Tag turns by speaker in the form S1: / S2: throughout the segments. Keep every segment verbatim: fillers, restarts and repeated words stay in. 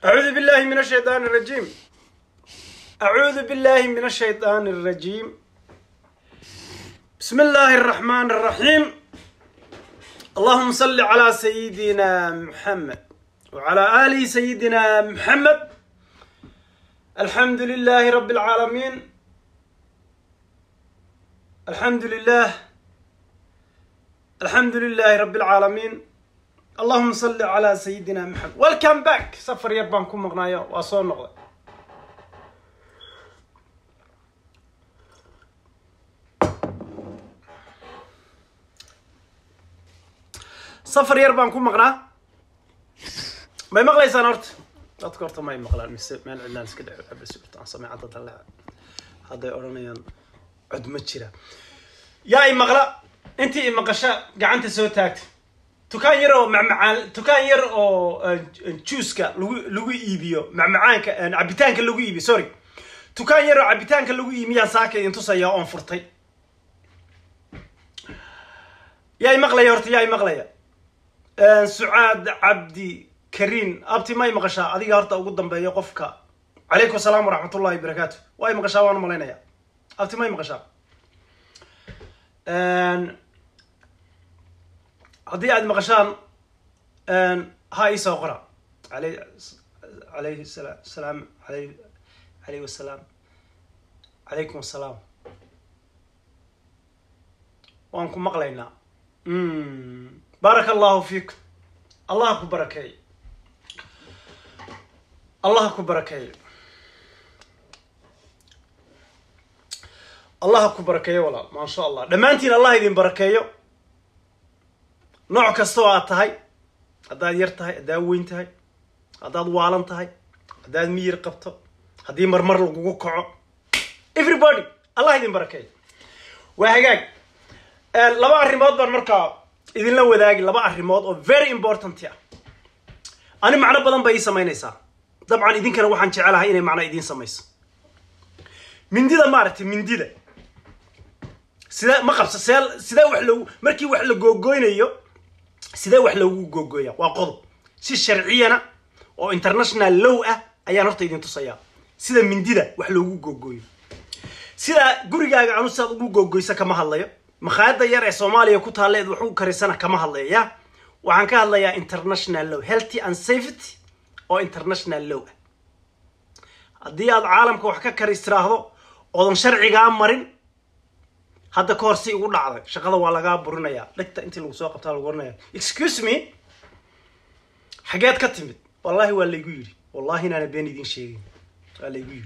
S1: أعوذ بالله من الشيطان الرجيم. أعوذ بالله من الشيطان الرجيم. بسم الله الرحمن الرحيم. اللهم صل على سيدنا محمد وعلى آل سيدنا محمد. الحمد لله رب العالمين. الحمد لله الحمد لله رب العالمين. اللهم صل على سيدنا محمد. Welcome back. سفر يربان كم مغنايا وأصون نقطة. سفر يربان كم مغنا. ما يمغلى سنرت. أذكرت ما يمغلى المس ما العلان سكده بس عن سماعة طلع. هذا أورانيا عد متشرة. يا يمغلى أنت مقشة قعنت سوي تاكت. تكان يرو مع مع تكان يرو تشوسكا لوي إيبيو مع معانك عبيتانك لوي إيبي سوري تكان يرو عبيتانك لوي إيبي يا ساكن أنتو سيا أون فرطي يا مغلى يا رتي يا مغلى يا سعاد عبدي كريم أبتي ما يمغشى هذه هرتا وقدم بيا قفك عليكم السلام ورحمة الله وبركاته واي مغشى وانا ملينا يا أبتي ما يمغشى هذه عاد مغشان ان هاي سوقرا عليه عليه السلام السلام عليه عليه السلام عليكم السلام وانكم مقلينا امم بارك الله فيك الله كبركي الله كبركي الله كبركي ولا ما شاء الله دمانتين الله يدين بركيو نوع كستو aad tahay hadaad yar tahay hadaad weyn tahay hadaad waalan tahay hadaad miyir qabto hadii marmar lagu kaco everybody Allah idin barakeeyo waa hagaag ee laba arimood baan markaa idin la wadaagi laba arimood oo very important ah ani macna badan bay sameynaysaa dabcan idinkana waxaan jecelahay inay macna idin sameyso mindida maartay mindida sida ma qabso sida wax lagu markii wax la googooynayo sida wax lagu googooyaa waa qodob si sharciyana oo international law ah ayaan horta idin tusayaa sida mindida wax lagu googooyo sida gurigaaga aanu saad ugu googooysa kama hadlayo makhaayada yar ee Soomaaliya ku taaleed wuxuu karisana kama hadlaya waxaan ka hadlayaa international law healthy and safety oo international law hadii aad caalamka wax ka karistiraahdo oo sharciga marin هذا كورسي يقول لعضة شغلة ولا جاب برنايا لقيت أنت اللي سوق بتاع البرنايا excuse me حاجات كتمت والله هو اللي يقولي والله هنا أنا بيني دين شيء اللي يقولي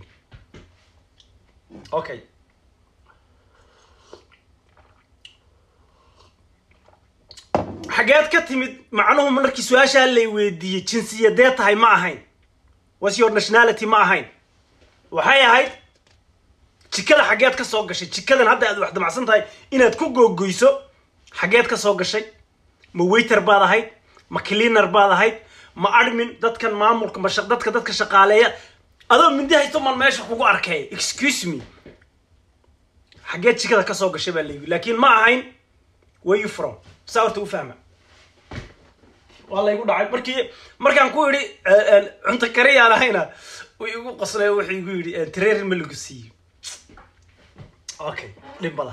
S1: أوكي حاجات كتمت مع أنهم مركي سؤال اللي ودي جنسية ديت هاي ما هين what's your nationality ما هين وهاي هاي jikada xageed ka soo gashay jikadan hadda aad waxda macsan tahay inaad ku googooyso xageed ka soo gashay ma waiter baad ahayd ma cleaner baad ahayd ma admin dadkan maamulka ma shaqo dadka dadka shaqaaleeya adoo mindi haysto man meesha kugu arkay excuse me xageed jikada ka soo gashay baa leeyahay laakiin ma ahayn where you from saartu u fahma wallahi igu dhacay markii markaan ku yiri cunto kariya lahayna uu igu qaslay wuxuu igu yiri trainer ma lagu siiyay okay limbada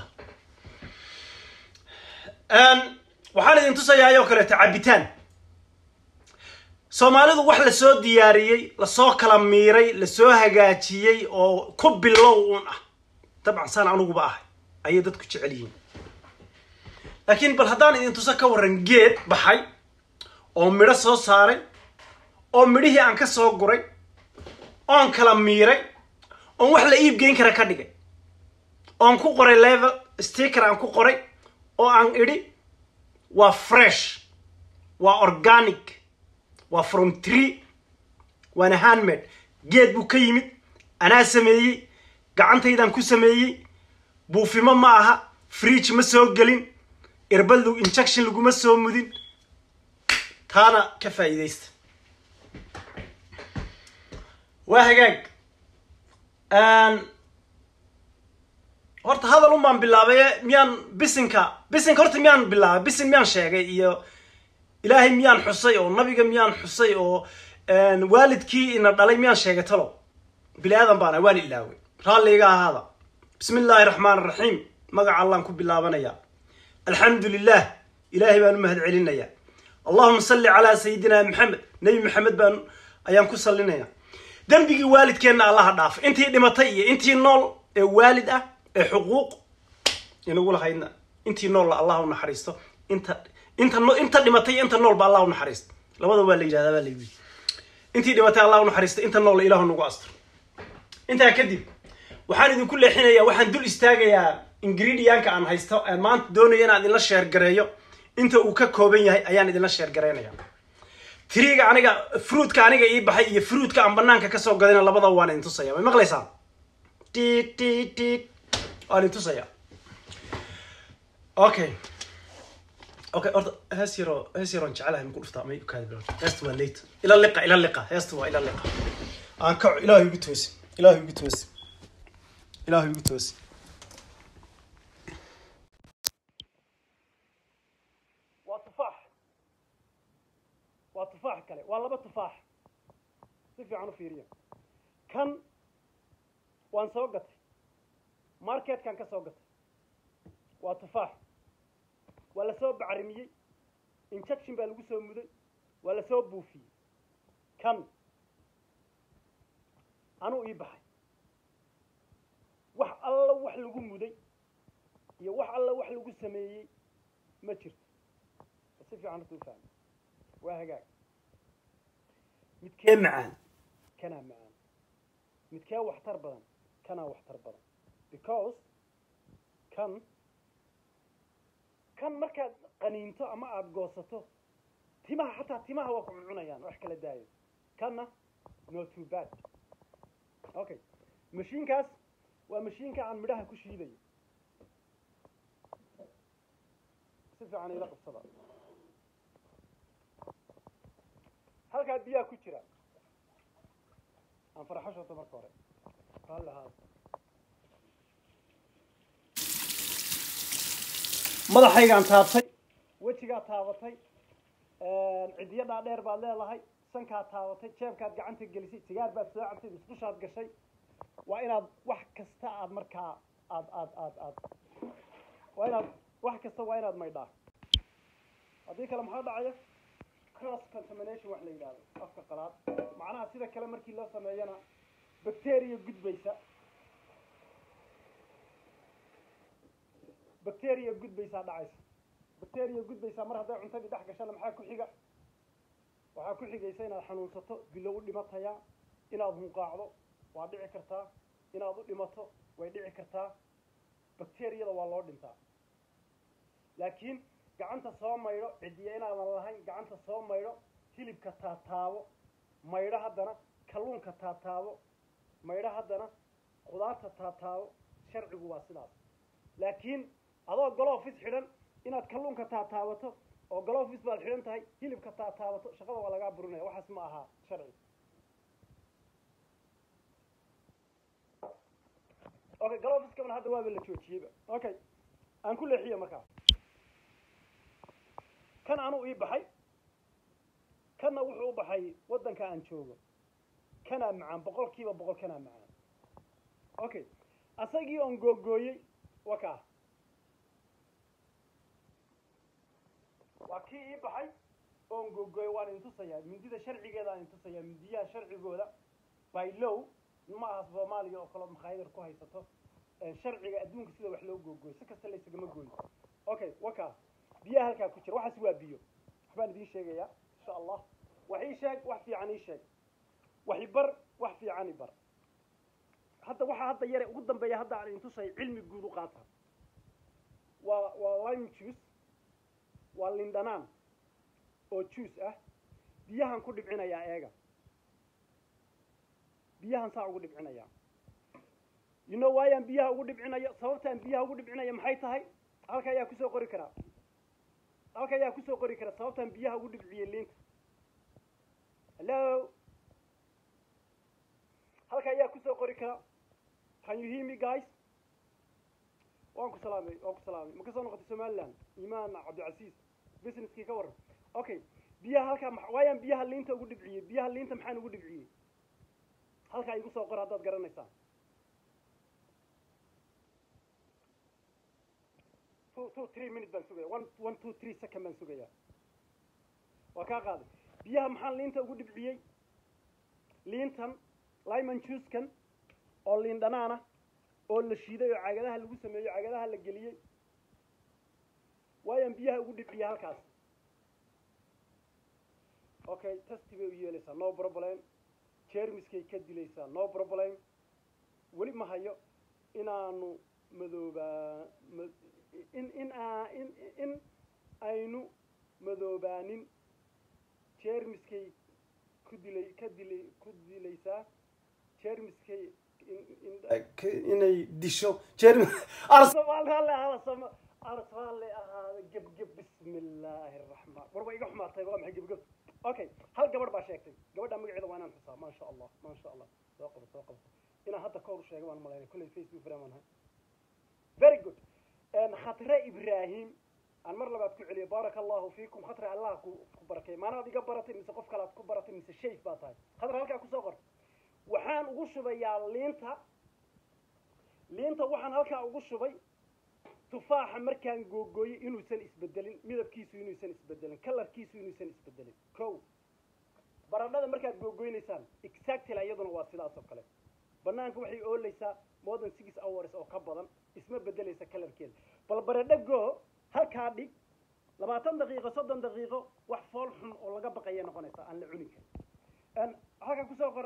S1: aan waxaan idin tusayaa oo kale tacabitaan Soomaalidu wax la soo diyaariyay la soo kala miiray la soo hagaajiyay oo ku bilow un ah tabcan san anugu ba ahay ay dadku jecel yihiin laakiin bal hadaan idin tusa ka waran geed baxay oo midho soo saaray oo midhihii aan ka soo guray oo kala miiray oo wax la iib geyn kara ka dhigay on ku qoray level sticker aan ku qoray oo aan iri waa fresh waa organic waa from tree waa handmade geed buu ka yimid ana sameeyay gacantaydan ku sameeyay buufimo ma aha fridge ma soo galin irbad injection lagu ma soo mudin taana ka faa'iideysta waa hagaag aan horta hadal uma bilaabay miyaan bisinka bisinka horta miyaan bilaabay bisin miyaan sheegay iyo ilaahay miyaan xusay oo nabiga miyaan xusay oo والدكي إن الله ميان شيء تلو بلا آدم بانا والي اللاوي رالي هذا بسم الله الرحمن الرحيم مقع الله نكب الله بنيا الحمد لله إلهي بان مهد علينا يا اللهم صل على سيدنا محمد نبي محمد بان أيام كسر لنا يا دنبي والد كنا الله ضاف أنتي دمتي أنتي نول والدة حقوق ينقول هاينا أنتي نول الله نحرسته أنت أنت أنت دمتي أنت نول بالله نحرست لو هذا والي هذا والي أنتي دمتي الله نحرسته أنت نول إله نقاصر أنت كذب وحان كل حين يا وحان دول استاجيا ingredient aan haysto aan maanta doonayo inaan idin la share gareeyo inta uu ka kooban yahay ayaan idin la share gareynaya triga aniga fruitka aniga ii baxay iyo fruitka aan banaanka ka soo gadayna labada waan idin tusaya ma maqlaysaan ti ti ti aan idin tusaya okay okay orda hasiro hasiro jacalaha ku dhuftaa may ka hadlo heestu waa late ila liqa ila liqa heestu waa ila liqa aan ka ilaahay ugu toos ilaahay ugu toos ilaahay ugu toos تفاح كله والله بتفاح سيفي عنو فيريا كان وان سوقت ماركت كان كسوقت وتفاح ولا سوب عرمية انشكشن بالوجو سو مدي ولا سوب بوفي كان أنا إيبحي وح الله وح لوجو مدي يا وح الله وح لوجو سمية ما شرت سيفي عنو تفاح وهجاك متكا معان كان معان متكا وحتر بدن كان وحتر بدن because كان كان مركز قنينته أما أبغوسته تيمها حتى تيمها وقع عنيان وح كلا دايم كان not too bad أوكي مشين كاس ومشين كان مدها كل شيء ذي سيف عن يلقى الصلاة halka biya ku jira aan faraxasho tamarka hore qal lahaa madaxaygaan taabtay wajiga taabatay ee cidiyada dheer baad leedahay sanka taabatay jeebkaad gacanta gelisay sigaar baad soo cabtay isqushaad gashay waa inaad wax kasta aad markaa aad aad aad aad waa inaad wax kasta waa inaad maydhaa hadii kale maxaa dhacaya cross contamination wax la yiraahdo afka qalaad macnaha sida kale markii la sameeyana bacteria gudbaysa bacteria gudbaysa dhacaysa bacteria gudbaysa mar haday cuntada dhex gasho maxaa ku xiga waxa ku xigaysa inaad xanuunsato bilow dhimataya inaad hunqaacdo waa dhici kartaa inaad u dhimato way dhici kartaa bacteriada waa loo dhintaa laakiin gacanta soo maydho cidiya inaadan lahayn gacanta soo maydho hilibka taataabo maydho haddana kalluunka taataabo maydho haddana khudaarta taataabo sharcigu waa sidaas laakiin adoo gloves xidhan inaad kalluunka taataabato oo gloves baad xidhan tahay hilibka taataabato shaqada waa laga burinaya waxaas ma aha sharci okay gloves kaman hadda waa la joojiyay okay aan ku leexiyo markaa كان أنا إيبحي كان وحو بحي ودن كان شوغو كان معان بقول كيف بقول كان معان أوكي أساقي أن جوجوي وكا وكي إيبحي أن جوجوي وان انتصيا من دي شرعي كذا انتصيا من دي شرعي جودا باي لو ما هصب مالي أو خلاص مخايدر كويس صو شرعي أدونك سيدا وحلو جوجوي سكست اللي سجمة جوي أوكي وكا بيها هلكا كجر waxa soo biyo waxbaan idin sheegaya insha Allah waxay sheeg wax fiican ii sheeg waxay bar wax fiican ii bar hadda waxa hadda yare ugu dambeeya hadda aan intu say cilmi guud u qaata waa waa lime juice waa lindanaan oo juice ah biyahan ku dhibcinaya eega biyahan saa ugu dhibcinaya you know why aan biyaha ugu dhibcinaya sababtaan biyaha ugu dhibcinaya maxay tahay halka ayaa ku soo qori karaa halka ayaa ku soo qori kara sababtan biyaha ugu dhibciyay liinta hello halka ayaa ku soo qori kara can you hear me guys waan ku salaamay waan ku salaamay ma ka soo noqotay Somaliland Imaan Abdul Aziz businesskii ka waran okay biyaha halkaa waayaan biyaha liinta ugu dhibciyey biyaha liinta maxaan ugu dhibciyey halkaa igu soo qor haddaad garanaysaan two two three minute baan sugaya one one two three second baan sugaya waa kaa qaaday biyaha maxaan liinta ugu dhibciyey liintan lemon juice-kan oo liin dhanaana oo la shiiday oo caagadaha lagu sameeyo caagadaha la geliyey waayaan biyaha ugu dhibciyey halkaas okay testi bay u yeelaysaa no problem jermiskay ka dilaysaa no problem weli ma hayo inaanu madoobaa in in in in aynu madoobaanin jermiskay ku dilay ka dilay ku dilaysaa jermiskay inay disho jerm arsabaale ahaa sama arsabaale ahaa gab gab bismillaahi arrahmaan warba iga xumaatay waa maxay gab gab okay hal gabadh baa sheegtay gabadha magaceeda waa inaan xusaa ma sha Allah ma sha Allah soo qabo soo qabo ina hadda ka hor sheegay waan malaynay kulay Facebook faraman hay very good and khatra ibrahim aan mar labaad ku celiyo barakallahu fiikum khatra Allah ku barakay maana adiga baratay mise qof kale aad ku baratay mise shay baa tahay khatra halka ku soo qor waxaan ugu shubayaa liinta liinta waxaan halka ugu shubay tufaaxa markaan googooyay inuusan isbedelin midabkiisu inuusan isbedelin colorkiisu inuusan isbedelin kow baradhada markaad googooynaysaan exactly iyaduna waa sidaas oo kale banaanka waxay oolaysaa more than six hours oo ka badan isma bedelaysa colorkeeda bal baradho go halkaa dhig labaatan daqiiqo soddon daqiiqo wax fool xun oo laga baqaya noqonaysa aan la cuni karin halka ku soo qor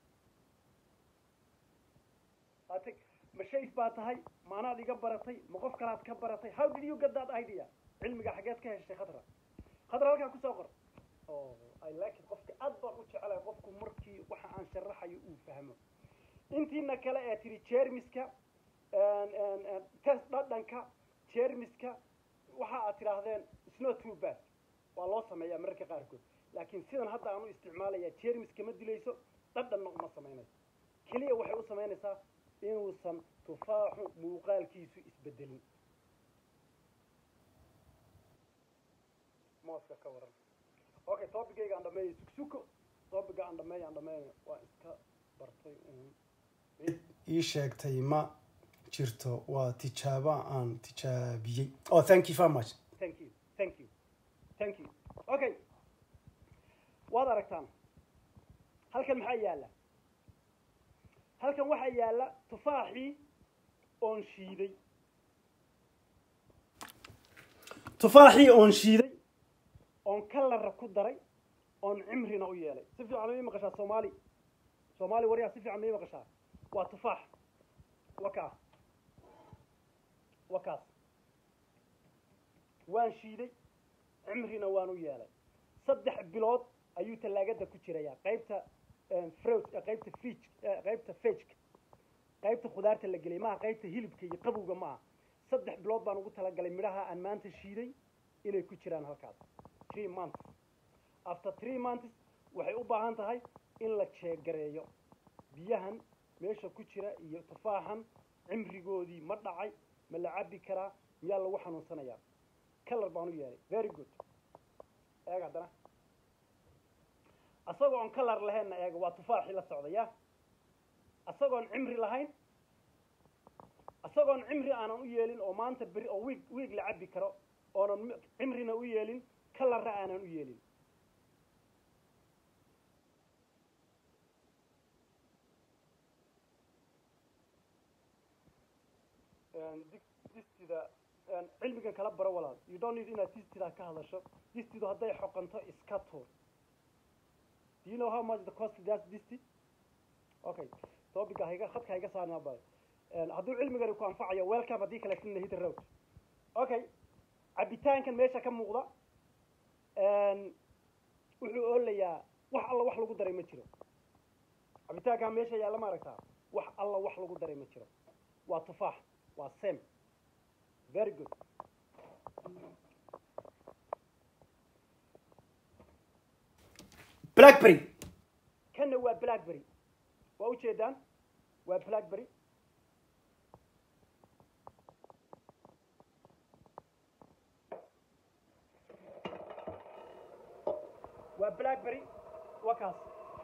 S1: atig ma shay baa tahay maanaad iga baratay ma qof kalaad ka baratay how did you get that idea cilmiga xageed ka heshay khadra khadra halka ku soo qor oh I like it qofka aad baan u jecelahay qofku markii waxa aan sharaxayo uu fahmo intiina kale ee tiri jermiska and and test dhadhanka jermiska waxa aad tiraahdeen it's not too bad waa loo sameeyaa mararka qaarkood laakiin sidan hadda aan u isticmaalayaa jermiska ma dilayso dhadhanna uma sameynayso kaliya waxay u sameynaysaa inuusan tufaaxu muuqaalkiisu isbedelin mooska ka waran okay topic-ayga aan dhameeyo sugsuko topic-ga aan dhameeyo aan dhameeyo waa iska bartay uun ii sheegtay ma jirto waa tijaabo aan tijaabiyey oh thank you very much thank you thank you thank you okay waad aragtaan halkan maxaa yaala halkan waxaa yaala tufaaxii oon shiiday tufaaxii oon shiiday oon kalara ku daray oon cimrina u yeelay si fiican ma maqashaa Soomaali Soomaali wariyaa si fiican ma maqashaa waa tufaax waka waka waan shiiday cimrina waan u yeelay saddex bilood ayuu talaagada ku jirayaa qaybta fruit qaybta fish qaybta fish qaybta khudaarta la galay ma qaybta hilibka iyo qabowga ma saddex bilood baan ugu tala galay midhaha aan maanta shiiday inay ku jiraan halkaas three months after three months waxay u baahan tahay in la jeegareeyo biyahan meesha ku jira iyo tufaaxan cimrigoodii ma dhacay ma la cabi karaa miyaa lagu xanuunsanayaa color baan u yeelay very good eega hadana asagoo on color lahaynna eega waa tufaaxi la socdaya asagoon cimri lahayn asagoon cimri aanan u yeelin oo maanta beri oo week week la cabi karo oonan cimrina u yeelin color aanan u yeelin distida cilmigan kala baro walaal you don't need inaad distida ka hadasho distidu hadday xoqanto iska tuur do you know how much the cost of that disti okay topic hayga khadka hayga saarnaa baa hadduu cilmigan ku anfacayo welcome haddii kale sinna hit road okay cabitaankan meesha ka muuqda wuxuu oolayaa wax alla wax lagu daray ma jiro cabitaankan meesha yaalla ma aragtaa wax alla wax lagu daray ma jiro waa tufaax waa same very good blackberry kana waa blackberry waa u jeedaan waa blackberry blackberry wakaas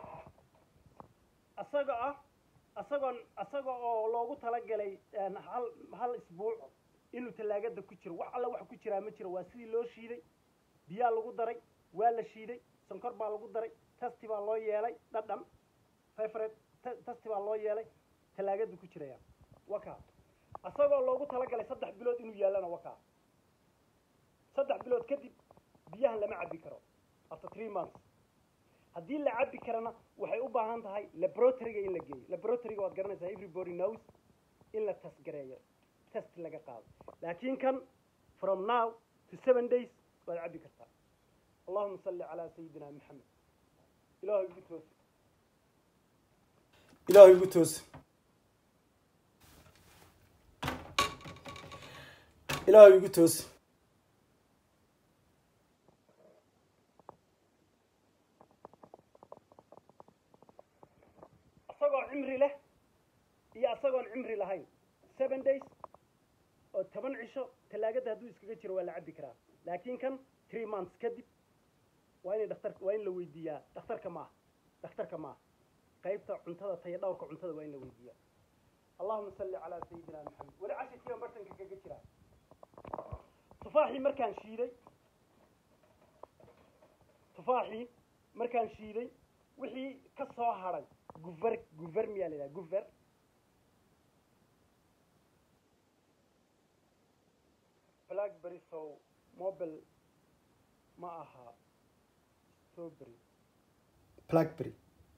S1: asaga ah asagoon asaga oo loogu talagalay hal hal isbuuc inuu talaagada ku jiro wax alla wax ku jira ma jiro waa sidii loo shiiday biyaa lagu daray waa la shiiday sonkor baa lagu daray tasti baa loo yeelay dhadhan favorite tasti baa loo yeelay talaagada ku jiraya waka asagoo loogu talagalay saddex bilood inuu yaalana waka saddex bilood kadib biyaha lama cabi karo after three months haddii la cabi karana waxay u baahan tahay laboratoryga in la geeyo laboratoryga waad garanaysaa everybody knows in la test gareeyo test laga qaado laakiin kan from now to seven days waad cabi kartaa allahuma salli calaa sayidina maxamed ilaahay igu toos ilaahay igu toos ilaahay igu toos asagoo cimri leh iyo asagoon cimri lahayn seven days oo toban cisho talaagada hadduu iskaga jiro waa la cabi karaa laakiin kan three months kadib waa in dhakhtar waa in la weydiiyaa dhakhtarka ma dhakhtarka ma qaybta cuntada tayo dhawrka cuntada waa in la weydiiyaa allahumma salli ala sayidina maxamed wala cashii bartanka kaga jira tufaaxi markaan shiiday tufaaxi markaan shiiday wixii ka soo haray guver guver miyaa la yidhaha guver blackberry so mobile ma aha strawberry blackberry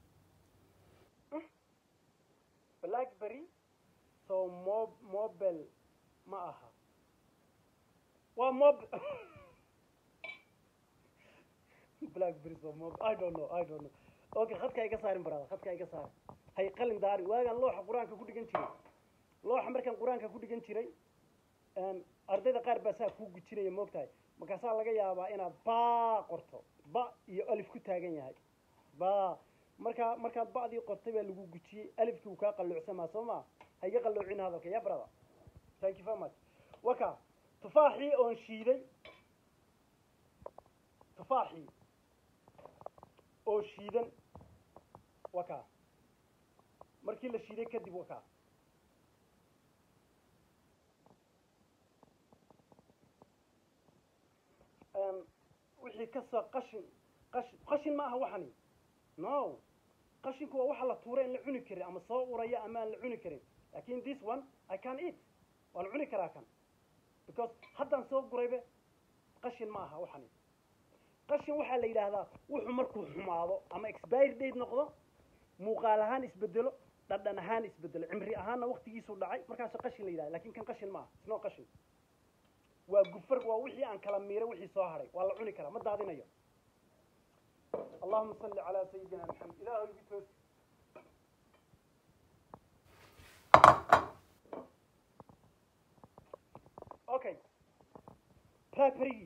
S1: blackberry so mob mobile ma aha waa mob blackberry so mob I don't know I don't know okay khadka iga saarin barada khadka iga saarin hay qalin daari waagan looxa quraanka ku dhigan jiray looxa markaan quraanka ku dhigan jiray een ardayda qaar baa saa ku gujinaya moogtahay markaasaa laga yaabaa inaad baa qorto ba iyo alif ku taagan yahay ba marka markaad ba'dii qortay baa lagu gujiyay alifkii uu ka qalloocsamaa Soomaa ha iga qalloocin hadalka ya brother thank you very much waka tufaaxi oo shiiday tufaaxi oo shiidan waka markii la shiiday kadib waka um wixii ka soo qashin qashin qashin ma aha waxani no qashinku waa waxa la tuuray in la cuni karin ama soo uraya ama aan la cuni karin laakiin this one I can eat waan cuni karaa kan because haddaan soo gurayba qashin ma aha waxani qashin waxa la yiraahdaa wuxuu markuu xumaado ama expired date noqdo muuqaal ahaan isbedelo dhadhan ahaan isbedelo cimri ahaanna waqtigiisu dhacay markaas qashin la yiraahdaa laakiin kan qashin ma aha isnoo qashin waa gufar waa wixii aan kala miiray wixii soo haray waa la cuni karaa ma daadinayo اللهم صل على سيدنا محمد إلهي بتوس أوكي بلاكبري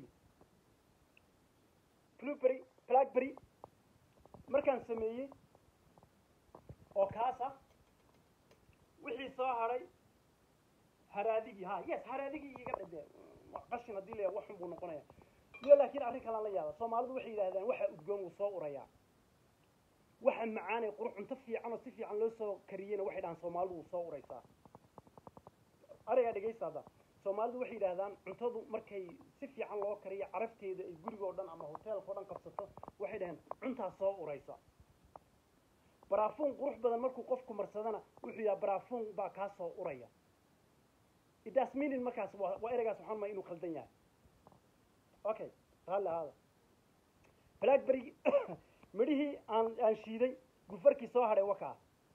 S1: بلوبري بلاكبري مركان سميه أو كاسة وحي صاهري هراديجي ها يس هراديجي يقعد ده قشنا دي له وحن بنقناه laakiin arrin kale la yaabo Soomaalidu waxay yiraahdaan waxa udgoon uu soo uraya waxa macaanay qurux cunto fiican oo si fiican loo soo kariyeen waxay dhahan Soomaalidu uu soo uraysaa ariga dhageysaada Soomaalidu waxay yiraahdaan cuntadu markay si fiican loo kariyo carafteeda ay guriga oo dhan ama hotelka oo dhan qabsato waxay dhahan cunta soo uraysa barafuun qurux badan markuu qofku marsadana wuxuu yaa barafuun baa ka soo uraya it does mean markaas waa eraygaas waxaan ma inuu khaldan yahay okay هلا هذا blackberry مريه عن عن شيء غفر كي سو هره وكا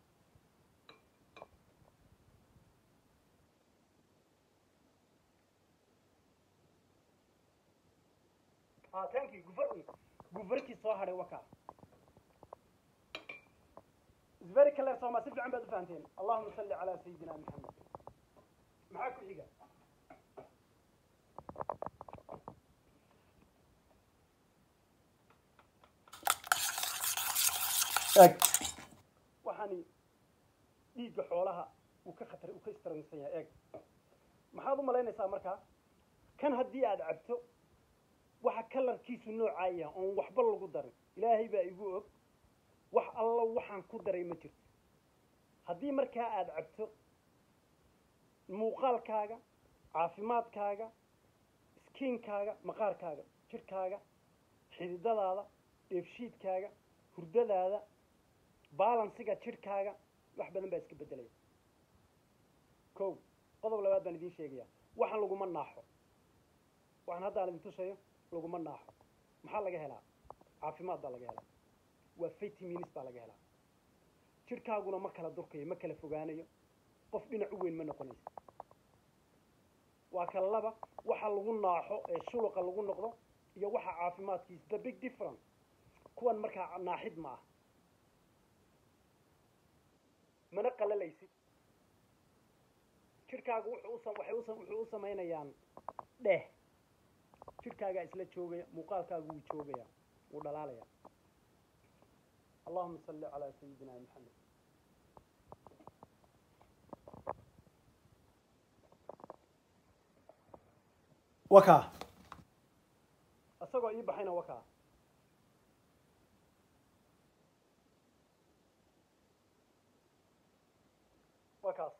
S1: اه ثانك يو غفر غفر كي سو هره وكا it's very clear so ما سيف عم بعد فهمتين اللهم صل على سيدنا محمد معاك حيقه ag waxani dhiiga xoolaha uu ka khatar uu ka istaraansan yahay ag maxaad u maleynaysaa markaa kan haddii aad cabto waxa kalarkiisu noocaya oon waxba lagu darin ilaahay baa igu og wax alla waxaan ku daray ma jirto haddii markaa aad cabto muuqaalkaaga caafimaadkaaga skiinkaaga maqaarkaaga jirkaaga xididadaada dheefshiidkaaga hurdadaada balansiga jirkaaga wax badan baa iska bedelaya kow qodob labaad baan idiin sheegaya waxaan laguma naaxo waxaan hadda aan idin tusayo laguma naaxo maxaa laga helaa caafimaad baa laga helaa waa vitamins baa laga helaa jirkaaguna ma kala durkayo ma kala fogaanayo qof dhinac u weyn ma noqonaysa waa kala laba waxa lagu naaxo ee shuluqa lagu noqdo iyo waxa caafimaadkiisa the big difference kuwan markaa naaxid ma ah mana qalalaysid jirkaaga wuxuu waxay wuxuu u samaynayaan dheh jirkaaga isla joogaya muuqaalkaagu wuu joogaya wuu dhalaalaya اللهم صل على سيدنا محمد وكا asagoo ii baxayna wakaa wakaas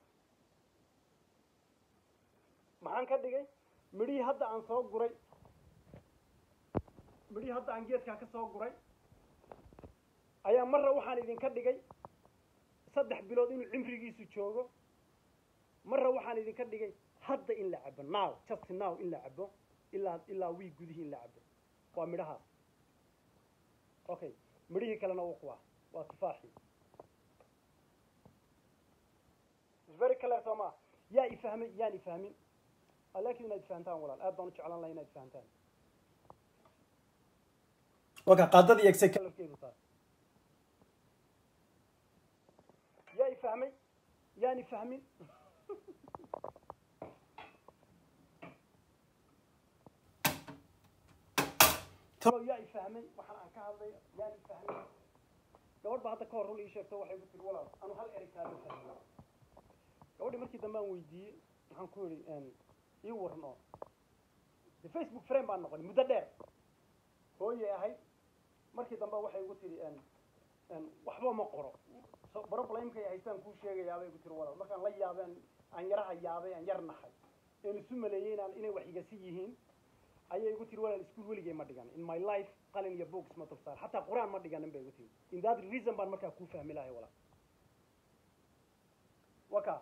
S1: maxaan ka dhigay midhihii hadda aan soo guray midhihii hadda aan geedkaa ka soo guray ayaa marra waxaan idinka dhigay saddex bilood inuu cimrigiisu joogo marra waxaan idinka dhigay hadda in la cabo now just now in la cabo ilaa ilaa wii gudihii in la cabo waa midhahaas okay midhihii kalena uu kuwaa waa tufaaxii is very clear soma yaa ifahmay yaan ifahmin laakiin inaad fahantaan walaal aad baan u jeclaan lahaa inaad fahantaan waka qaadadii egsay kalarkeedu taas yaa ifahmay yaan ifahmin talo yaa ifahmay waxaan aan ka hadlayo yaan ifahmay gabadh baa hadda ka hor run ii sheegto waxay ku tiri walaal anu hal erey kaama fahmin gabadhii markii dambe aan weydiiyey waxaan ku yidhi ii waran oo de facebook friend baan noqonay muddo dheer hooyay ahayd markii dambe waxay igu tiri waxba ma qoro problemkay haystaan kuu sheegayaabay igu tiri walaal markaan la yaabeen aan yaraha yaabay aan yar naxay een isu maleeyay inaan inay wax iga si yihiin ayay igu tiri walaal iskuul weligay ma dhigan in my life qalin iyo books ma tafsir hatta quraan ma dhiganin bay igu tiri in that reason baan markaa ku fahmi lahay walaal waka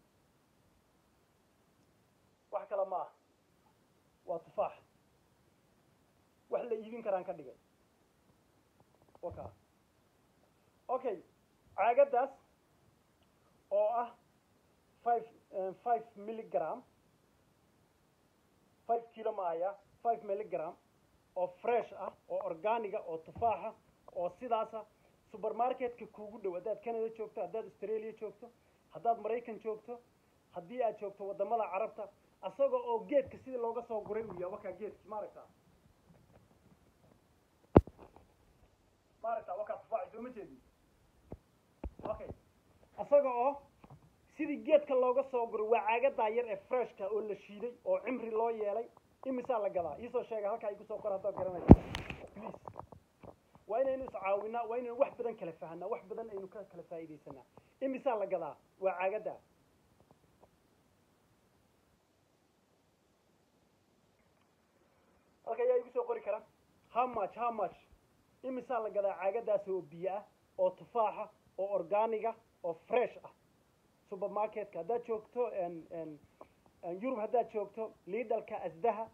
S1: wax kala ma waa tufaax wax la iibin karaan ka dhigay waka okay caagadaas oo ah five five milligram five kilo maaya five milligram oo fresh ah oo organiga oo tufaaxa oo sidaasa supermarketka kuugu dhow haddaad Canada joogto haddaad Australia joogto haddaad Maraykan joogto haddii aad joogto wadamada carabta asaga oo geedka sidii looga soo guray uu yahay wakaa geedkii maaragtaa maaragtaa wakaa tufaax soo ma jeedin okay asaga oo sidii geedka looga soo guray waa caagadaa yar ee freshka oo la shiiday oo cimri loo yeelay imisaa la gadaa iisoo sheega halkaa igu soo qor haddaad garanayso please waa inaynu iscaawinaa waa inaynu wax badan kala fahanaa wax badan aynu ka kala faa'iidaysanaa imisaa la gadaa waa caagadaa halka yaa igu soo qori kara how much how much imisaa la gadaa caagadaas oo biyo ah oo tufaaxa oo organiga oo fresh ah supermarketka haddaad joogto yurub haddaad joogto lidalka asdaha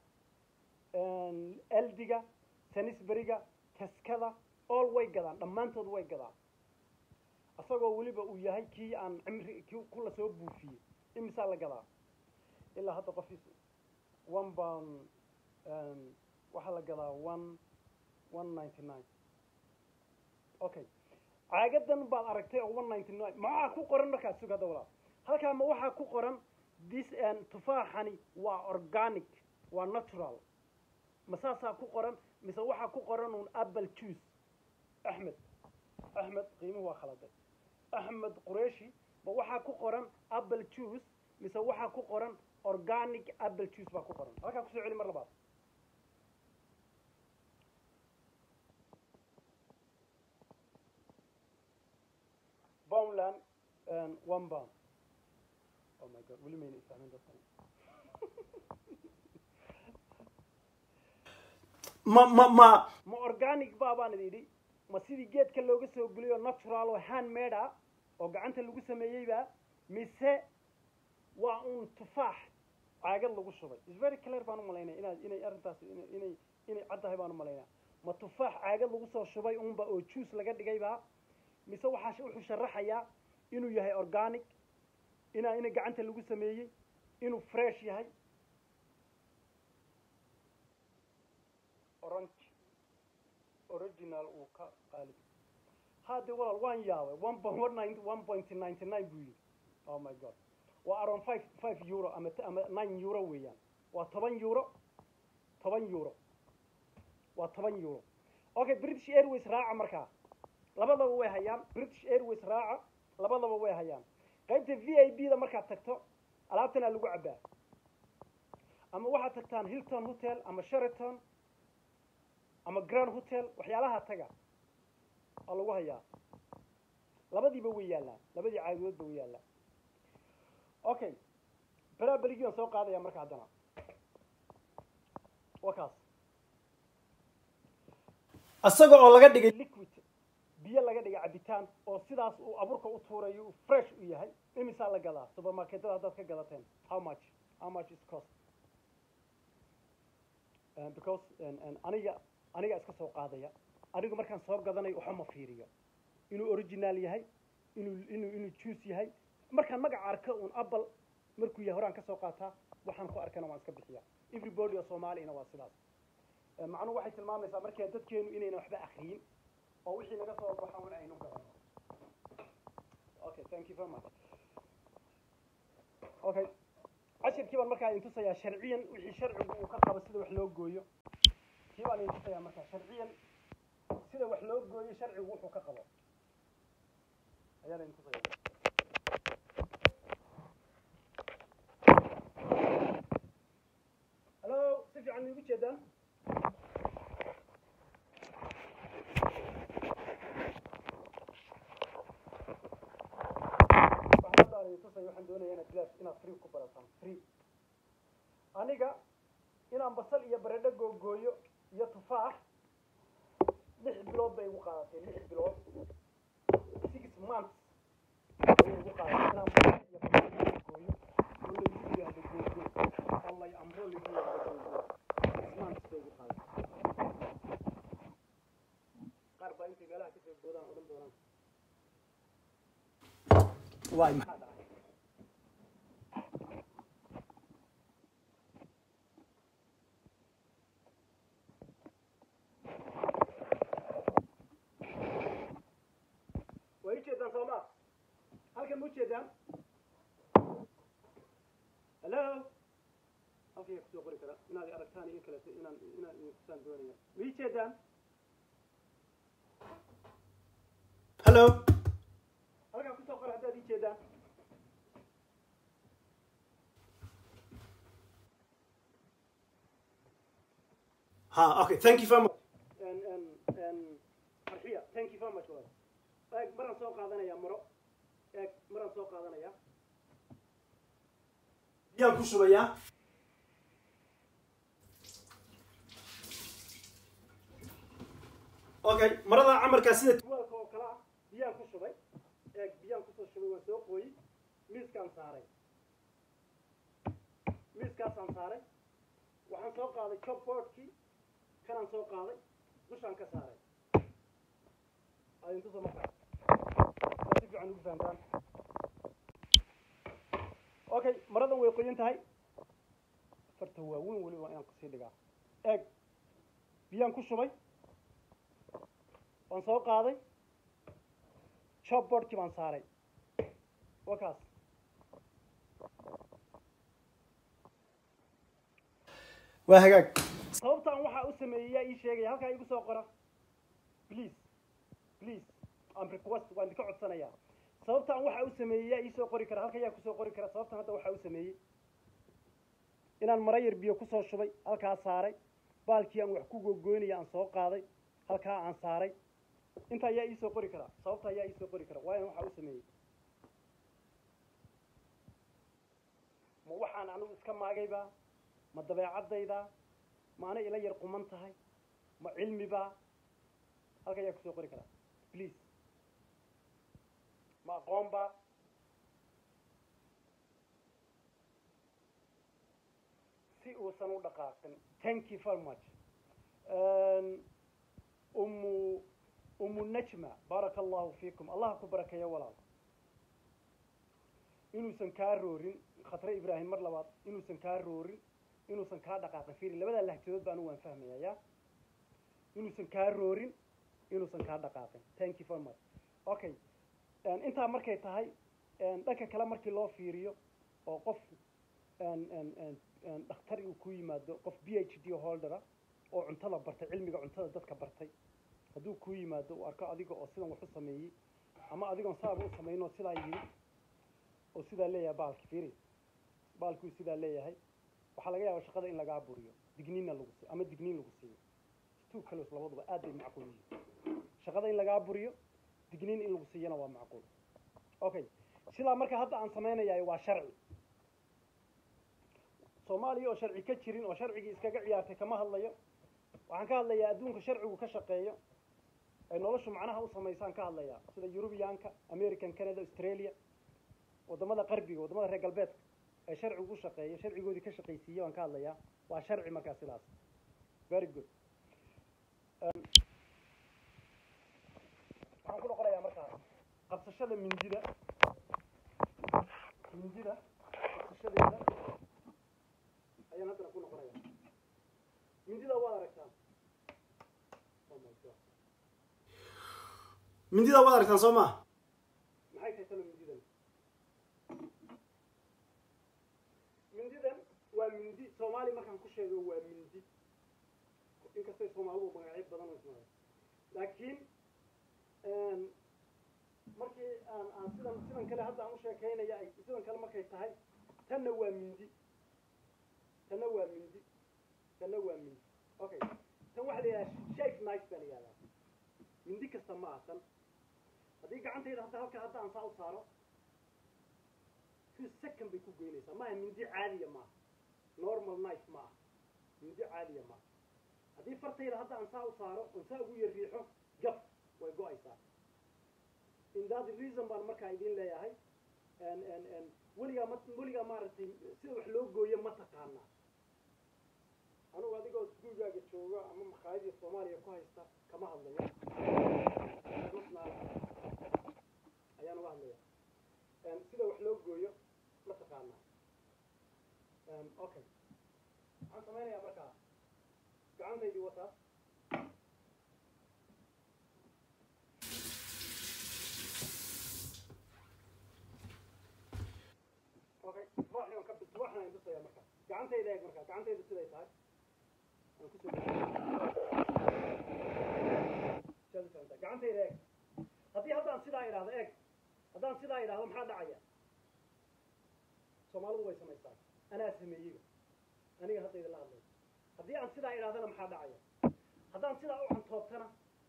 S1: eldiga sanisberiga taskada all way gadaan dhammaantood way gadaan asagoo weliba uu yahay kii aan cimri kii kula soo buufiyey imisaa la gadaa ilaa hadda qofiis one pound waxaa la gadaa one one ninety nine okay caagadan baad aragtay oo one ninety nine maxaa ku qoran markaad sugada walaal halkaa ma waxaa ku qoran this tufaaxani waa organic waa natural masaasaa ku qoran mise waxaa ku qoran un apple juice axmed axmed qiimuhu waa khaladay axmed qureshi ma waxaa ku qoran apple juice mise waxaa ku qoran organic apple juice baa ku qoran halkaa kusoo celi mar labaad and one pound. Oh my god, will you mean it's one hundred percent? ma ma ma ma organic baabaan idhi ma sidii geedka looga soo guliyo natural oo handmade ah oo gacanta lagu sameeyayba mise waa un tufaax caagad lagu shubay is very clear baan u malaynaa inay inay arintaas inay inay caddahay baan u malaynaa ma tufaax caagad lagu soo shubay unba oo juice laga dhigayba mise waxa wuxuu sharaxayaa inuu yahay organic ina ina gacanta lagu sameeyay inuu fresh yahay orange original uu ka qaalib hadi walaal waan yaabay one point nine nine buu yidhi oh my god waa around five five euro ama ama nine euro weeyaan waa toban euro toban euro waa toban euro okay British Airways raaca markaa labadaba way hayaan British Airways raaca labadaba way hayaan qaybta V I P da markaa tagto alaabtana lagu cabaa ama waxaad tagtaan Hilton Hotel ama Sheraton ama Grand Hotel waxyaalaha taga oo lagu hayaa labadiiba way yaalaan labadii caawidoodba way yaalaan okay bara baligiin soo qaadaya markaa hadana wakaas asaga oo laga dhigay liquid biyo laga dhigay cabitaan oo sidaas uu aburka u tuurayo uu fresh u yahay imisa la gadaa supermarketada haddaad ka gadateen how much how much is cost uh, because and, and aniga aniga iska soo qaadaya anigu markaan soo gadanayo waxa ma fiiriyo inuu original yahay inuu inuu inuu juice yahay markaan magac arko un apple markuu yahay horaan ka soo qaataa waxaan ku arkana waan iska bixiyaa everybody oo Soomaaliina waa sidaas macnu waxay tilmaamaysaa markii dadkeenu inayna waxba akhriin oo wixii naga soo baxay un aynu gadano okay thank you very much okay ashirkii baan markaa intu sayaa sharciyan wixii sharcigu uu ka qabo sida wax loo gooyo kii baan intu sayaa markaa sharciyan sida wax loo gooyo sharcigu wuxuu ka qabo ayaa intu sayaa hello si fiican igu jeedaan waxaan doonayaa inaad class inaad free ku barataan free aniga inaan basal iyo baradho googooyo iyo tufaax lix bilood bay ugu qaadatay lix bilood six months bay ugu qaadatay inaan basal iyo baradho googooyo oo la isu yiraahdo googooyo wallahi amro la isu yiraahdo googooyo six months bay ugu qaadatay qaar baa inta meelaha ka soo boodaan odhan doonaan waay maxaa dhacay halkan ma jeedaan hello halkan ku soo qori kara inaad aragtaan iyo kale inaan inaan inaan doonaya ma jeedaan hello halkan ku soo qori haddaad ii jeedaan ha okay thank you very much and and and Arxiya thank you very much like maraan soo qaadanaya maro eeg maraan soo qaadanaya biyaan ku shubaya okay marada camarka sida tuwaalka oo kala biyaan ku shubay eeg biyaan ku soo shubay waa soo qooyi miiskaan saaray miiskaasaan saaray waxaan soo qaaday chopboardkii kanaan soo qaaday dushaan ka saaray ayaan tusoo markaa si fiican ugu fahantaan okay maradan way qoyan tahay farta waa weyn weli waa inaan kusii dhigaa eeg biyaan ku shubay waan soo qaaday chopboardkii baan saaray wakaas waa hagaag sababtaan waxaa u sameeyaa ii sheegaya halkaa igu soo qora please please I'm request waan ka codsanayaa sababtaan waxaa u sameeyaa ii soo qori kara halka yaa ku soo qori kara sababtaan hadda waxaa u sameeyay inaan mara yar biyo ku soo shubay halkaa saaray baalkii aan wax ku googooynaya aan soo qaaday halkaa aan saaray inta ayaa ii soo qori kara sababta ayaa ii soo qori kara waayo waxaa u sameeyay waxaan anigu iska maagayba ma dabeecadayda ma ana ila yar quman tahay ma cilmiba halka ayaa kusoo qori karaa please ma aqoonba si uusan u dhaqaaqin thank you very much umu umu najma baraka allahu fiikum allah ku barakeeyo walaal inuusan kaa roorin khatre ibraahim mar labaad inuusan kaa roorin inuusan kaa dhaqaaqin fiiri labadaa lahjadood baan waan fahmayaa ya inuusan kaa roorin inuusan kaa dhaqaaqin thank you very much okay intaa markay tahay dhanka kale markii loo fiiriyo oo qof dhakhtar uu ku yimaado qof b h d holdera oo cuntada bartay cilmiga cuntada dadka bartay hadduu ku yimaado uu arko adiga oo sidan wax u sameeyey ama adigoon saaba u samayn oo sidaa yidhi oo sidaa leeyahay baalki fiiri baalkuu sidaa leeyahay waxaa laga yaabaa shaqada in lagaa buriyo digniinna lagu siiyo ama digniin lagu siiyo two kalos labaduba aad bay macquul yihiin shaqada in lagaa buriyo digniin in lagu siiyana waa macquul okay sidaa marka hadda aan samaynayahay waa sharci soomaaliya oo sharci ka jirin oo sharcigii iskaga ciyaartay kama hadlayo waxaan ka hadlayaa adduunka sharcigu ka shaqeeyo ay noloshu macnaha u samaysaan ka hadlayaa sida yurubiyaanka american canada australia wadamada qarbiga wadamada reer galbeedka ee sharcigu u shaqeeya sharcigoodii ka shaqaysiiya waan ka hadlayaa waa sharci markaa sidaas very good waxaan ku noqonayaa markaa qabsashada mindida mindida qabsashadeeda ayaan haddana ku noqonaya mindida waad aragtaan mindida waad aragtaan soo maa maxay tahay talo mindidan mindidan waa mindi soomaali markaan ku sheego waa mindi inkastay soomaalidu magacyo badan ismaayo laakiin markii aan aan sidan sidan kale hadda aan u sheekaynaya ay sidan kale markay tahay tanna waa mindi tanna waa mindi tanna waa mindi okay tan waxa la yidhaha shape knife baa la yidhahdaa mindi kasta ma aha tan haddii gacantayda hadda halka hadda aan saa u saaro two second bay ku goynaysaa maaha mindi caadiya maaha normal knife maaha mindi caadiya maaha haddii fartayda hadda aan saa u saaro oon saa ugu yar riixo gaf way go-aysaa in that reason baan markaa idin leeyahay weligaa ma weligaa maaragtay sida wax loo gooyo ma taqaanaa anugu adigoo gurigaaga jooga ama makhaayadii soomaaliya ku haysta kama hadlayo ayaan uga hadlaya sida wax loo gooyo ma taqaanaa okay waxaan samaynayaa markaa gacantaydii wataa okay waxaan ka bixi waxaan indusaya markaa gacantayda eeg markaa gacantayda siday tahay aan kusoo gacantayda eeg haddii haddaan sidaa idhaahdo eeg haddaan sidaa idhaahdo maxaa dhacaya soomaalidu way samaysaa anaa sameeyeyba aniga hadda idinla hadlay haddii aan sidaa idhahdana maxaa dhacaya haddaan sidaa u cantoobtana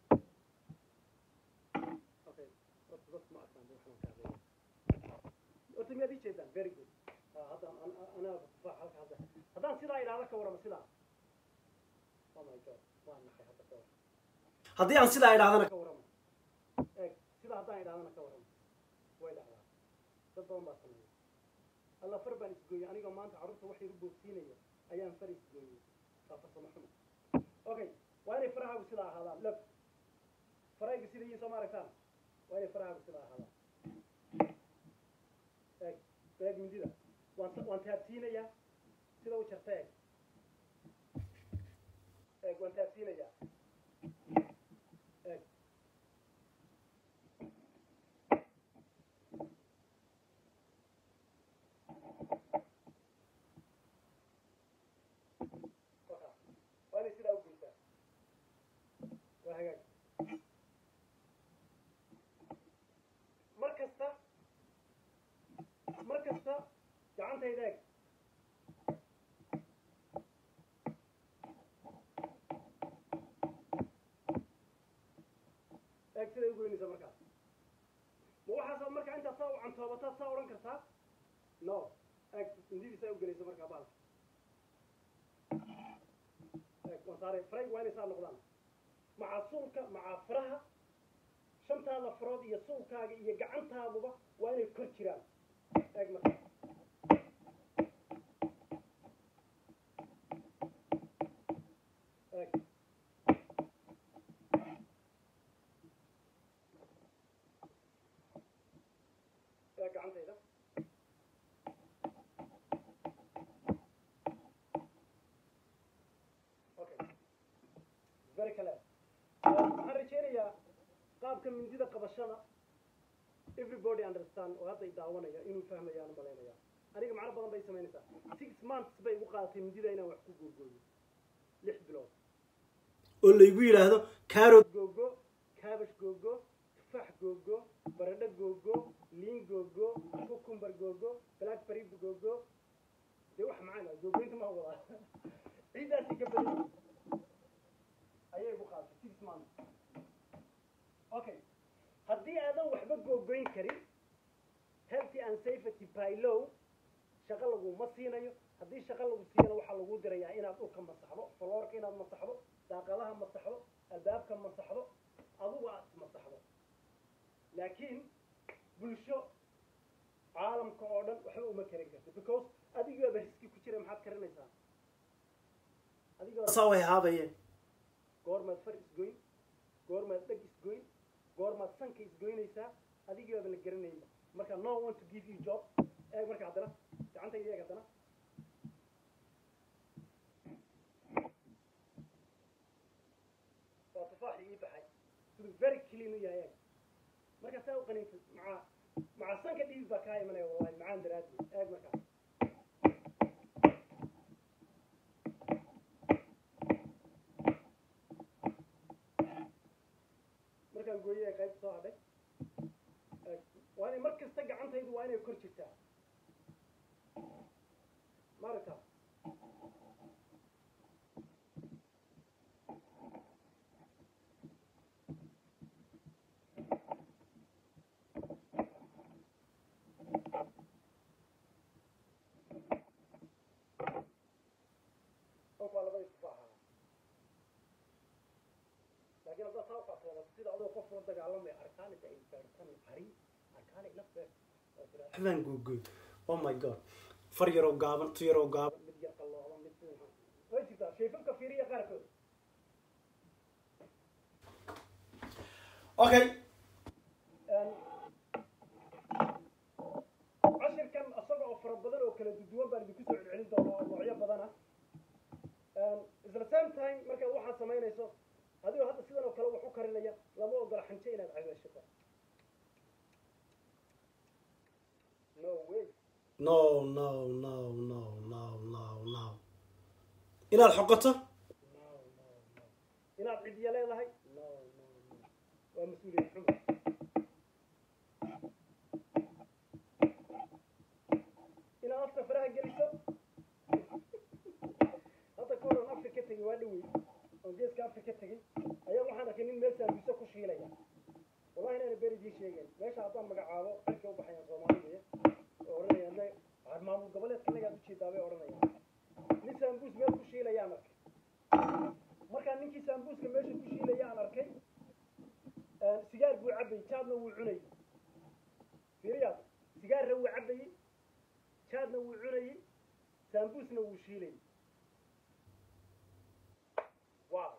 S1: okay dadku ma arkaan waxaan ka hadlaya horta miyaad ii jeedaan very good haddaan anaa halka hadda haddaan sidaa idhaahdo ka warama sidaa oh my god waa naxay hadda ka warama haddii aan sidaa idhahdana ka warama eeg sidaa haddaan idhahdana ka warama way dhacdaa dad badan baa sameeya alla far baan isgooyey anigoo maanta carruurta wax yar u boogsiinaya ayaan far isgooyey waa farsamo xumo okay waa inay farahaagu sidaa ahaadaan lab farahayga sida yihiin soo ma aragtaan waa inay farahaagu sidaa ahaadaan eeg eeg mindida waan waan taabsiinayaa sida u jarta eeg eeg waan taabsiinayaa eeg waa inay sidaa u geysaa waa hagaag mar kasta mar kasta gacantayda eeg eeg siday u goynaysaa markaas ma waxaas markaa intaad saa u cantoobataad saa odhan kartaa no اك ندي ساو غليسه marka baal اك وصار فري وين صار نقدان مع suulka مع faraha shantaada farood iyo suulkaaga iyo gacantaaduba waa inay kor jiraan eeg marka eeg eeg gacantayda okay very clear waxaan rajeynayaa qaabka mindida qabashada everybody understand oo hadda daawanaya inuu fahmayaan maleynaya aniga macna badan bay sameynaysaa six months bay ugu qaadatay mindida inaan wax ku googooyo lix bilood oo la igu yiraahdo carrot googo cabbage googo tufaax googo baradho googo liin googo cucumber googo blackberry googo de wax macna googoynta ma wada ciidaasi ka badan ayay ugu qaadatay six months okay haddii aadan waxba googoyn karin healthy and safety by law shaqo laguma siinayo haddii shaqo lagu siiyana waxaa lagu dirayaa inaad dhulka masaxdo floorka inaad masaxdo daaqadaha masaxdo albaabka masaxdo adugu aad masaxdo laakiin bulsho caalamka oo dhan waxba uma karin karto because adigoo riski ku jira maxaad karinaysaa adigoo saway haabayeen goormaad far isgoyn goormaad dheg isgoyn goormaad sanka isgoynaysaa adigoo la garanayba marka no want to give you job ee marka hadana gacantayda eeg hadana waa tufaaxi ii baxay siduu very clean u yahay marka saa u qaniinta maca maca sanka dhiig baa kaa imanaya wallahi macaan daraadi eeg marka markaan gooyay qayb soo hadhay waa inay mar kasta gacantaydu waa inay kor jirtaa marka oo laba isbaaxa laakiin hadda saa u qabsado sida adoo qof la dagaalamay arkaan inta ay beertan qari arkaan ila beer xaban googoy oh my god far yaro gaaban tu yaro gaaban mid yar qalooba mid way jirtaa sheefka fiiriya qaarkood okay ashirkan asaga oo fara badan oo kala duwan baan idinku soo celcelin doonaa noocyo badan ah isla same time marka waxa sameynayso adiga hadda sidan oo kale wax u karinaya lama ogola xanjo inaad caweeshato no way no no no no no no no inaad xoqato no no no inaad cidiya leedahay no no no waa mas'uuliyad xumo inaad afka faraha geliso hadda koran afka ka tegay waa dhawey oo geeska afka ka tegay ayaa waxaan arkay nin meel saambiso ku shiilaya wallahi inaan beridii sheegay meesha haddaan magacaabo xilka u baxaya Soomaaliya oo oranayaan aan maamul goboleedka laga u jeedaa bay oranayaan nin saambus meel ku shiilaya arkay marka ninkii saambuska meesha ku shiilaya aan arkay sigaar buu cabay jaadna wuu cunay fiiriyaa sigaar wuu cabay jaadna wuu cunay saambusna wuu shiilay wow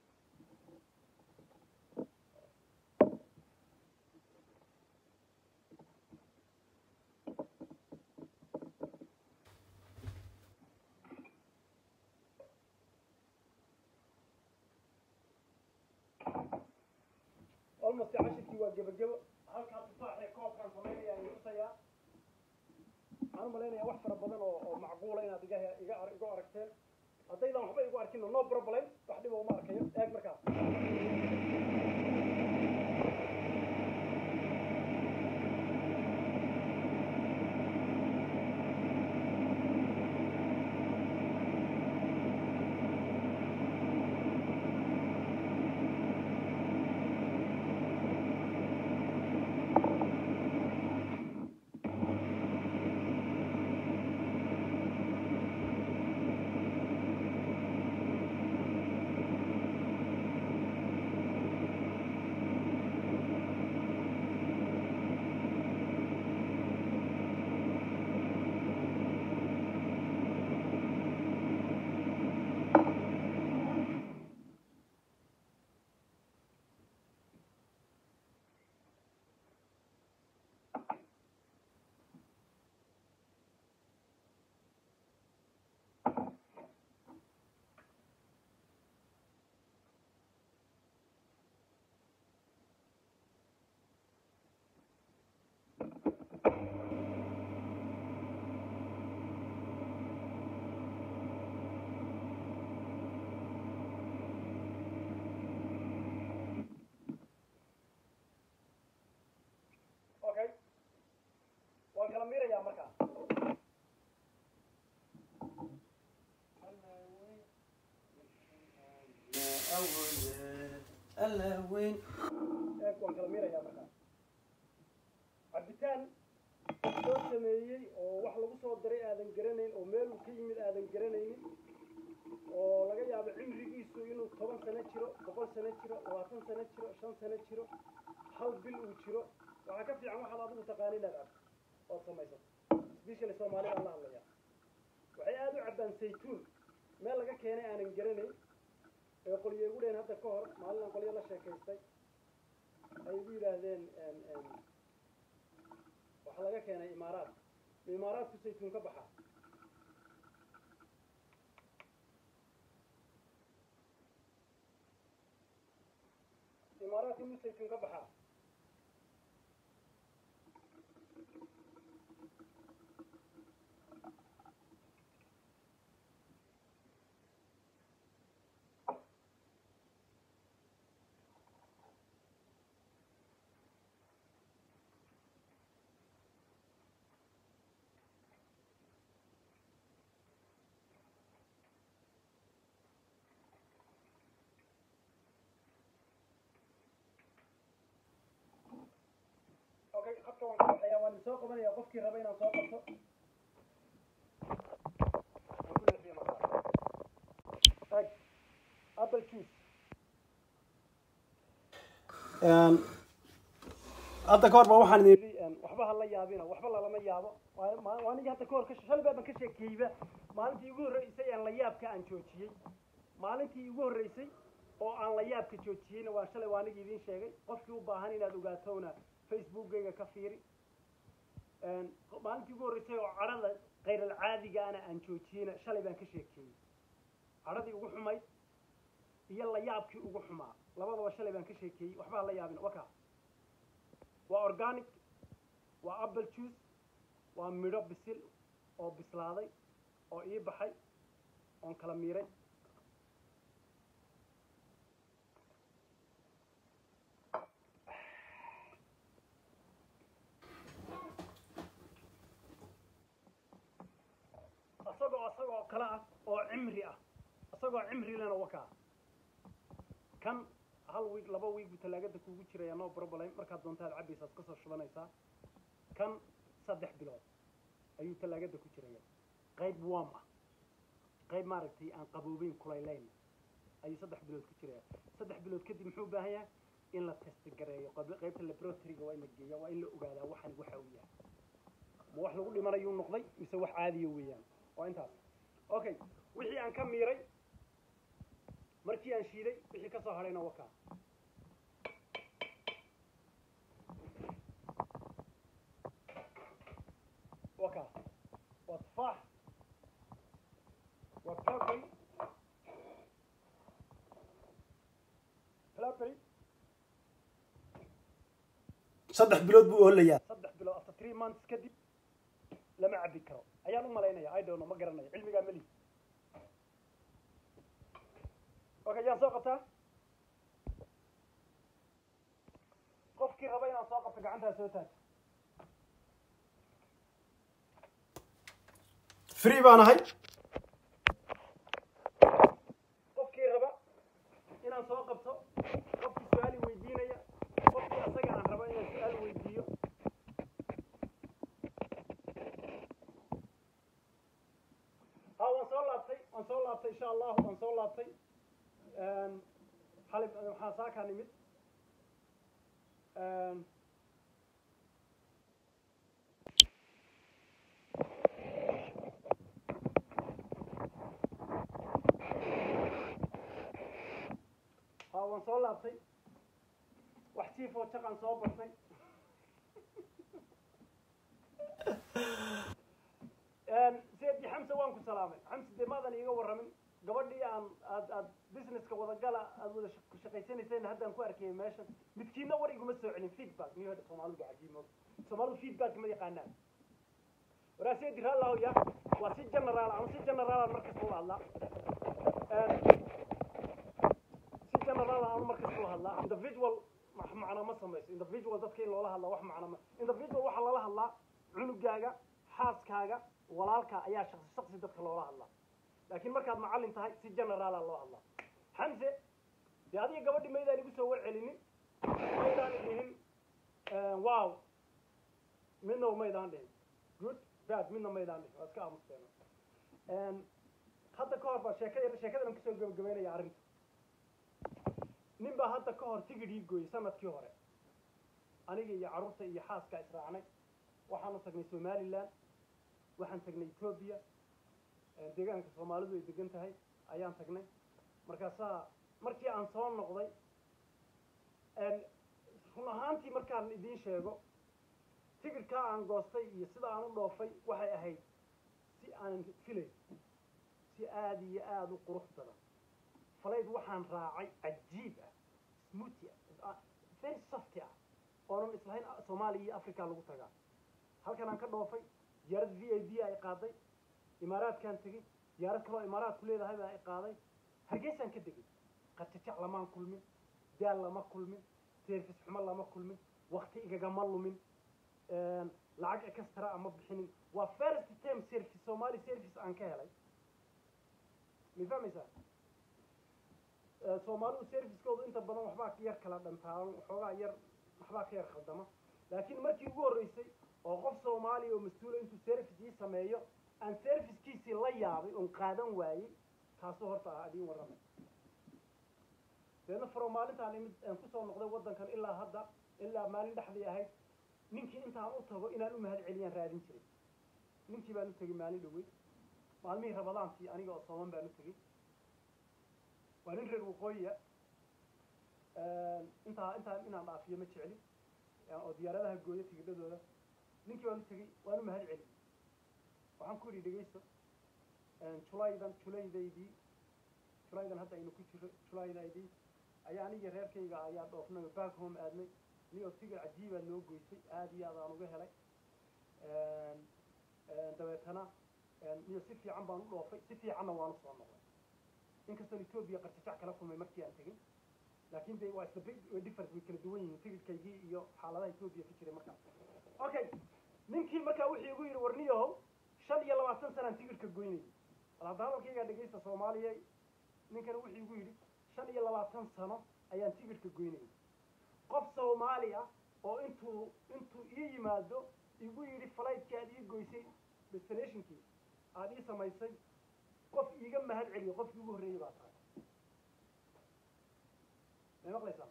S1: almost عشرة waa gabagabo halka tufaaxay koobkan sameeynaya inuu sayaa aan maleynaya wax fara badan oo oo macquul ah inaad iga iga iga aragteen haddaydan waxba igu arkin no problem wax dhib uma arkayo eeg markaa
S2: alaweyn
S1: waan kala miirayaa markaa cabitaan soo sameeyey oo wax lagu soo diray aadan garanayn oo meel uu ka yimid aadan garanaynin oo laga yaabo cimrigiisu inuu toban sano jiro boqol sano jiro labaatan sano jiro shan sano jiro hal bil uu jiro waxaa ka fiican waxaad adigu taqaani inaad cabto ood samaysato especially soomaalida aan la hadlayaa waxay aada u cabbaan saytuun meel laga keenay aanan garanayn ee qolyo igu dheen hadda ka hor maalin aan qolyo la sheekaystay ay igu yidhaahdeen waxaa laga keenay imaaraad imaaraadku saytuun ka baxa imaaraadku inuu saytuun ka baxaa خدك وان كبحيا وان سoo qabanaya qofkii raba inaan soo qabto tag apple juice een hadda ka hor ba waxaan idin waxba hala yaabina waxba lama yaabo waa aniga hadda ka hor ka shalay baan ka sheekeeyba maalintii ugu horeysay aan la yaabka aan joojiyay maalintii ugu horeysay oo aan la yaabka joojiyayna waa shalay waa aniga idin sheegay qofkii u baahan inaad ogaatona facebookgayga ka fiiri een maalintii ugu horeysay oo carada غير العادي أنا أنشوتينا شلي بان كشيكي عرضي ugu xumayd iyo la yaabkii ugu xumaa labadaba shalay baan ka sheekay waxba la yaabin waka waa organic waa apple juice waa midho bisil oo bislaaday oo ii baxay on kala miiray asagoo asagoo kala ah oo cimri ah asagoo cimri lana waka kan hal week laba week talaagada kugu jiraya no problem marka doontaa cabaysa ka soo shubanaysa kan saddex bilood ayuu talaagada ku jiraya qayb warm ah qayb maaragtay aan qaboobayn kulaylayn ayuu saddex bilood ku jiraya saddex bilood kadib muxuu baahan yahay in la test gareeyo qaybta laboratory-ga waa in la geeyo waa in la ogaadaa waxan waxa uu yahay ma wax lagu dhimanayo noqday mise wax caadi ah weeyaan waa intaas okay wixii aan ka miiray markii aan shiiday wixii ka soo harayna waka waka waa tufaax waa blackberry blackberry
S2: saddex bilood buu oolayaa
S1: saddex bilood after three months kadib lama cabi karo ayaan u malaynaya I don't know ma garanayo cilmigaa mali okay yaan soo qabtaa qofkii raba inaan soo qabto gacantaa soo taag
S2: free baan ahay
S1: qofkii raba inaan soo qabto qofkii su'aal weydiinaya qofkii asaga aan raba inaan su'aal weydiiyo ها وصل لابتي وصل لابتي إن شاء الله وصل لابتي حلب حاساك هنيمت ها وصل لابتي وحتي فوق عن صوبتي سيدي حمزة وانكو سلامي حمزة دي ماذا يقول ورمي قبل أن أد أد بزنس كوضا قال أد شقيسين سين هذا نكو أركي ماشى متكينا وري يقول مسوي يعني فيدباك مية هذا سمعوا له عجيب سمعوا فيدباك ما يقانا وراسي دي الله يا واسي جنرال أو سي جنرال المركز الله الله سي جنرال أو المركز الله الله individual معنا ما سمعت individual ده كين الله الله واحد معنا individual واحد الله الله عنو جاجا حاس كاجا walaalka ayaa shakhsi shakhsi dadka loola hadlaa laakiin markaad macallin tahay si general loo hadlaa xamse dee adiga gabadhi maydaan igu soo warcelinin maydaan dhihin wow midna maydaan dhihin good bad midna maydaan dhihin waa iska aamusteena hadda ka hor baa sheekada sheekadan kasoo gabagabeynaya arrinta nin baa hadda ka hor tigidh ii gooyey sanadkii hore aniga iyo carruurta iyo xaaska israacnay waxaanu tagnay somaliland waxaan tagnay etoobiya deegaanka soomaalidu ay degan tahay ayaan tagnay markaasaa markii aan soo noqday run ahaantii markaan idiin sheego tigidhkaa aan goostay iyo sida aan u dhoofay waxay ahayd si aan filay si aada iyo aada u qurux badan falayd waxaan raacay cajiib ah smoothie ah very soft ah oonan islahayn soomaaliya iyo africa lagu tagaa halkan aan ka dhoofay diyaarad v a b ay qaaday imaaraadkaan tegey diyaarad kaloo imaaraadku leedahay baa ay qaaday hargeysaan ka degay qatajac lamaan kulmin daal lama kulmin service xumo lama kulmin wakti igagama lumin lacag extra ama bixinin waa first time service somali service aan ka helay ma fahmaysaa soomaalidu servicekoodu inta badan waxbaa yar kala dhantaalan waxoogaa yar waxbaa ka yar khaldama laakiin markii ugu horreysay oo qof soomaaliya oo mas-uula intuu service ii sameeyo aan servicekiisii la yaabay oon qaadan waayey taasoo horta ah adiin warramay deedna faro maalintaan imid aan kusoo noqday waddankan ilaa hadda ilaa maalin dhexdii ahayd ninkii intaan u tago inaan u mahad celiyaan raadin jiray ninkii baan u tegey maalin dhawey maalmihii rabadaantii aniga oo sooman baan u tegey waa nin reer waqooyiya intaa intaa inaan dhaafiyo ma jecli oo diyaaradaha gooyo tigidhadooda ninkii baan u tegey waan u mahad celiyey waxaan ku yidhi dhegeyso julaydan julaydaydii julaydan hadda aynu ku jiro julaydaydii ayaa aniga reerkayga ayaa dhoofnay back home aadnay niyoo tigir cajiibaa noo goysay aada iyo aad aan uga helay dabeetana niyo si fiican baan u dhoofay si fiicanna waan u soo noqday inkastoo etoobiya qarjajac kala kulmay markii aan tegin laakiin de waa isla way difference way kala duwan yihiin tigidhkaygii iyo xaaladaha etoobiya ka jiray markaa okay ninkii markaa wuxuu igu yidhi warniyahow shan iyo labaatan sanaan tigidhka goynayay bal hadda hadalkaygaa dhegaysta soomaaliya ninkana wuxuu igu yidhi shan iyo labaatan sano ayaan tigidhka goynayay qof soomaali ah oo intuu intuu ii yimaado igu yidhi falaydkii aad ii goysay destinationkii aada ii samaysay qof iiga mahad celiyo qofkii ugu horreeyey baa tahay may maqlaysaa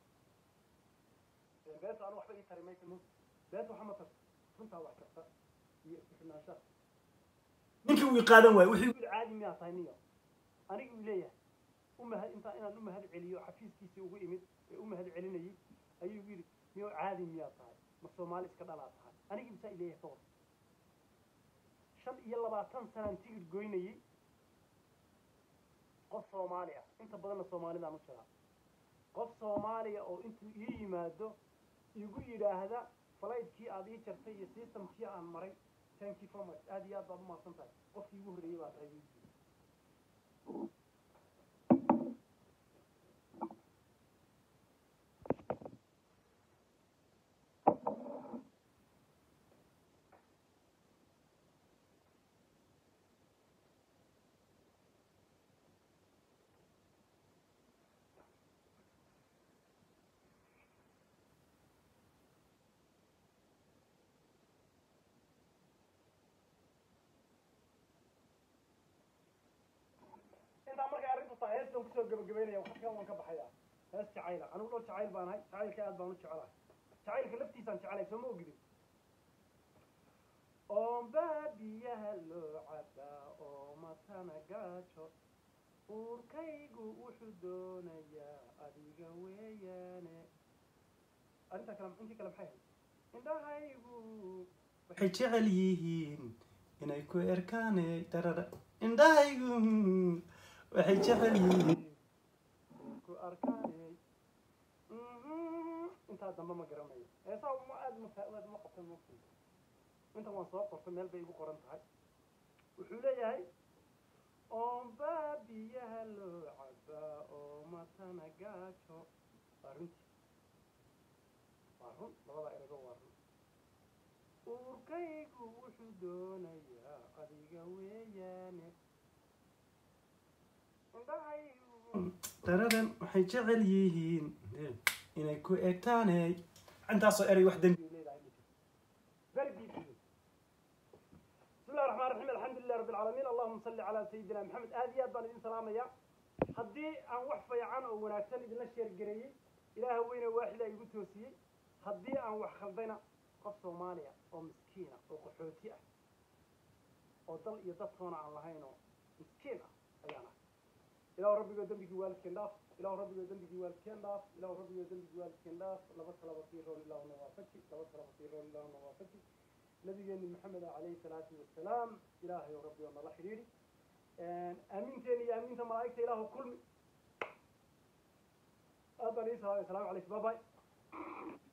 S1: beenta anu waxba ii tari maysa m beenta waxa ma tarta runtaa wax karta iyo iskuxidnaanshaha ninkii uu qaadan waayo wuxuu igu caadi miyaa tahay niyo aniga uu leeyahay umahad intaa inaan u mahad celiyo xafiiskiisii ugu imid ee u mahad celinayay ayuu igu yidhi niyo caadi miyaa tahay ma soomaali iska dhalaa tahay anigii misaa ileeyahay kawar shan iyo labaatan sanaan tigidh goynayay qof soomaali ah inta badanna soomaalidaan u jiraa qof soomaaliya oo intuu ii yimaado igu yidhaahda falaydkii aad ii jartay iyo systemkii aan maray thank you so much aada iyo aad baad umahadsan tahay qofkii igu horreeyey baa tahay heestan kusoo gabagabeynaya waqtigan waan ka baxaya hees jacayla anigu dhol jacayl baan ahay jacaylka aad baan u jecelahay jacaylka laftiisaan jecelay soo ma ogidin oonbaa biyaha loo cabaa oo matana gaajo uurkaygu wuxuu doonayaa adiga weeyaane arrintaa kale intii kale maxay hayd indhahaygu waxay jecel yihiin inay ku erkaane darara indhahaygu waxay jecel yihiin ku arkaanay intaa dambe ma garanayo heesaa ma aada mafaawad ma qabta mufti intan waan soo qortay meel bay igu qoran tahay wuxuu leeyahay oonbaa biyaha loo cabaa oo matana gaajo waa runtii waa run labada erego waa run uurkaygu wuxuu doonayaa adiga weeyaane indhahaygu daradan waxay jecel yihiin inay ku eegtaanay intaasoo eray wax dambi leedahay very beautiful بسم الله الرحمن الرحيم الحمد لله رب العالمين اللهم صل على سيدنا محمد هذه بان idin salaamaya hadii aan wax fiican oo wanaagsan idin la sheer gareeyay ilaahay weyna waaxid ay igu toosiyay hadii aan wax khaldayna qof Soomaaliya oo miskiina oo qaxooti ah oo dal iyo dad toona aan lahayn oo miskiin ah ayana ilaahu rabbiga dambigi waalkeen dhaaf ilaahu rabbiga dambigi waalkeen dhaaf ilaahu rabbiga dambigi waalkeen dhaaf laba talaba fiiro ilaahu nawafaki laba talaba fiiro ilaahu nawafaki نبينا محمد عليه الصلاة والسلام إلهي وربي والله حريري آمين تاني آمين تما ملائكة إله كل أبا السلام عليكم باي باي